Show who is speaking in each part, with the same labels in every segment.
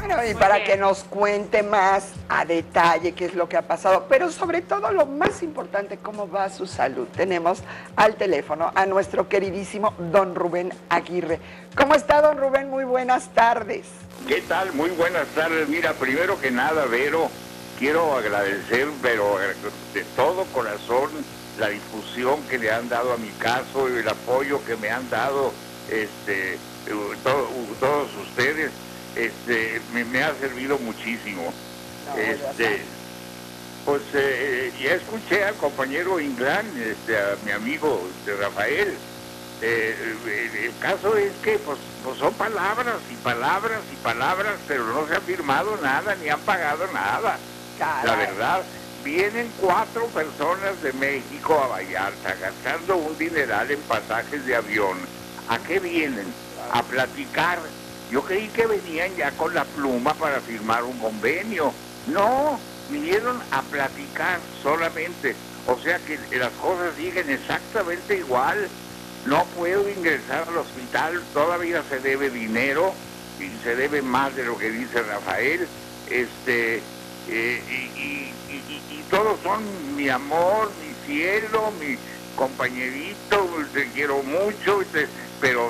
Speaker 1: Bueno, y
Speaker 2: Muy
Speaker 1: para
Speaker 2: bien.
Speaker 1: que nos cuente más a detalle qué es lo que ha pasado, pero sobre todo lo más importante, cómo va su salud. Tenemos al teléfono a nuestro queridísimo don Rubén Aguirre. ¿Cómo está, don Rubén? Muy buenas tardes.
Speaker 3: ¿Qué tal? Muy buenas tardes. Mira, primero que nada, Vero, quiero agradecer, pero de todo corazón, la difusión que le han dado a mi caso y el apoyo que me han dado todos ustedes. Me ha servido muchísimo. Pues ya escuché al compañero Inglán, a mi amigo Rafael. El caso es que pues son palabras y palabras y palabras, pero no se ha firmado nada ni han pagado nada.
Speaker 1: Caray.
Speaker 3: La verdad, vienen 4 personas de México a Vallarta gastando un dineral en pasajes de avión. ¿A qué vienen? A platicar. Yo creí que venían ya con la pluma para firmar un convenio. No, vinieron a platicar solamente. O sea que las cosas siguen exactamente igual. No puedo ingresar al hospital, todavía se debe dinero y se debe más de lo que dice Rafael. Y todos son mi amor, mi cielo, mi compañerito, te quiero mucho, pero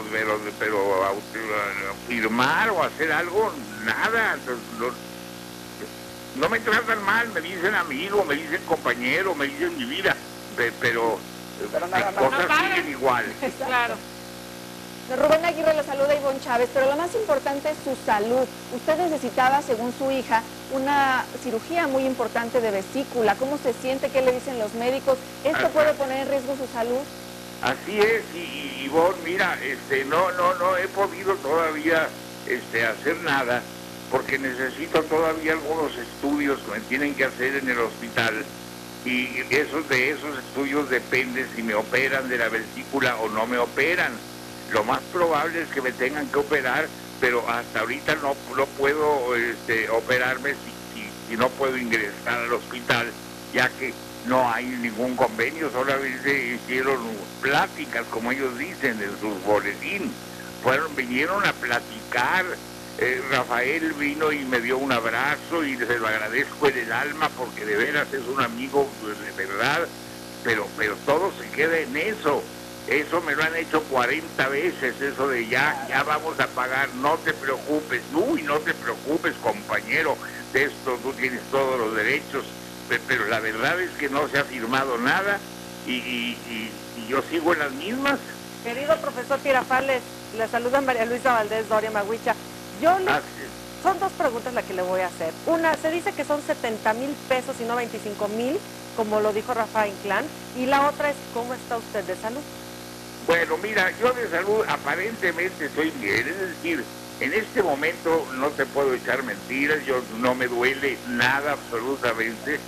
Speaker 3: firmar o hacer algo, nada. No me tratan mal, me dicen amigo, me dicen compañero, me dicen mi vida, pero
Speaker 1: nada
Speaker 3: las
Speaker 1: más.
Speaker 3: cosas
Speaker 2: No pagan.
Speaker 3: siguen igual.
Speaker 2: Claro.
Speaker 4: Don Rubén Aguirre lo saluda Ivonne Chávez, pero lo más importante es su salud. Usted necesitaba, según su hija, una cirugía muy importante de vesícula. ¿Cómo se siente? ¿Qué le dicen los médicos? ¿Esto puede poner en riesgo su salud?
Speaker 3: Así es, y Ivonne, mira, no he podido todavía hacer nada, porque necesito todavía algunos estudios que me tienen que hacer en el hospital, y de esos estudios depende si me operan de la vesícula o no me operan. Lo más probable es que me tengan que operar, pero hasta ahorita no puedo operarme si no puedo ingresar al hospital, ya que no hay ningún convenio, solamente hicieron pláticas, como ellos dicen en sus boletín. Vinieron a platicar. Rafael vino y me dio un abrazo y se lo agradezco en el alma porque de veras es un amigo de verdad, pero todo se queda en eso. Eso me lo han hecho 40 veces, eso de ya vamos a pagar, no te preocupes. Uy, no te preocupes, compañero, de esto tú tienes todos los derechos, pero la verdad es que no se ha firmado nada y yo sigo en las mismas.
Speaker 5: Querido profesor Tirafales, le saluda María Luisa Valdés Doria Maguicha. Son 2 preguntas las que le voy a hacer. Una, se dice que son 70,000 pesos y no 25,000, como lo dijo Rafael Inclán. Y la otra es, ¿cómo está usted de salud?
Speaker 3: Bueno, mira, yo de salud aparentemente estoy bien, es decir, en este momento no te puedo echar mentiras, yo no me duele nada absolutamente.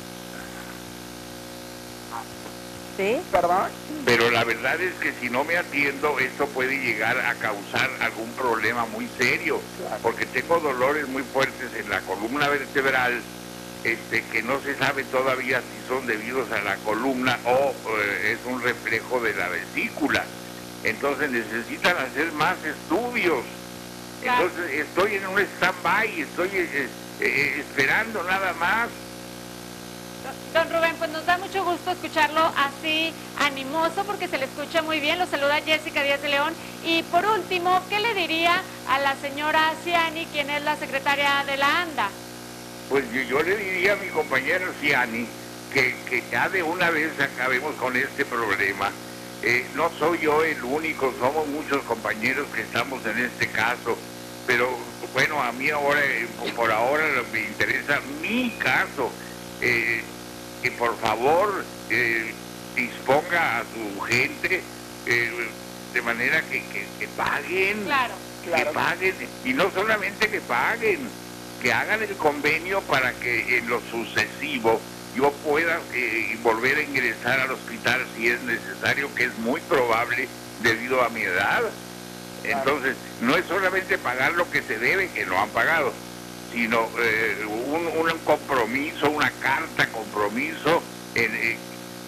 Speaker 5: ¿Sí?
Speaker 1: ¿Perdón?
Speaker 3: Pero la verdad es que si no me atiendo, esto puede llegar a causar algún problema muy serio, porque tengo dolores muy fuertes en la columna vertebral, que no se sabe todavía si son debidos a la columna o es un reflejo de la vesícula. Entonces necesitan hacer más estudios.
Speaker 2: Claro.
Speaker 3: Entonces estoy en un stand-by, estoy esperando nada más.
Speaker 2: Don Rubén, pues nos da mucho gusto escucharlo así animoso porque se le escucha muy bien. Lo saluda Jessica Díaz de León. Y por último, ¿qué le diría a la señora Ciani, quien es la secretaria de la ANDA?
Speaker 3: Pues yo le diría a mi compañero Ciani que ya de una vez acabemos con este problema. No soy yo el único, somos muchos compañeros que estamos en este caso, pero bueno, a mí ahora, por ahora me interesa mi caso. Que por favor disponga a su gente de manera que paguen,
Speaker 2: Claro.
Speaker 3: que paguen, y no solamente que paguen, que hagan el convenio para que en lo sucesivo yo pueda volver a ingresar al hospital si es necesario, que es muy probable debido a mi edad. Entonces, no es solamente pagar lo que se debe, que no han pagado, sino un compromiso, una carta compromiso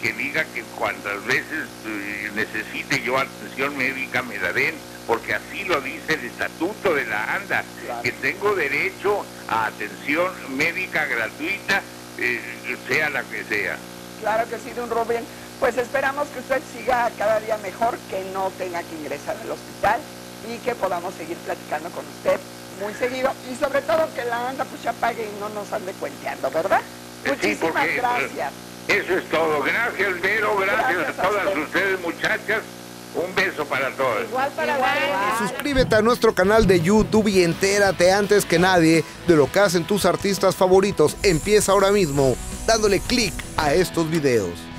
Speaker 3: que diga que cuantas veces necesite yo atención médica me la den, porque así lo dice el estatuto de la ANDA, claro, que tengo derecho a atención médica gratuita, sea la que sea.
Speaker 1: Claro que sí, don Rubén. Pues esperamos que usted siga cada día mejor, que no tenga que ingresar al hospital y que podamos seguir platicando con usted muy seguido, y sobre todo que la ANDA pues ya pague y no nos ande cuenteando, ¿verdad? Muchísimas gracias.
Speaker 3: Eso es todo. Gracias, Vero. Gracias a todas ustedes, muchachas. Un beso para todos.
Speaker 4: Igual para todos.
Speaker 6: Suscríbete a nuestro canal de YouTube y entérate antes que nadie de lo que hacen tus artistas favoritos. Empieza ahora mismo dándole clic a estos videos.